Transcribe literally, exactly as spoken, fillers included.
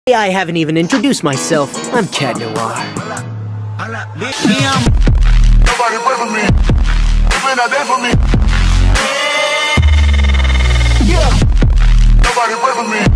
I haven't even introduced myself. I'm Cat Noir. Nobody pray for me. If you're not there for me. Yeah. Nobody pray for me.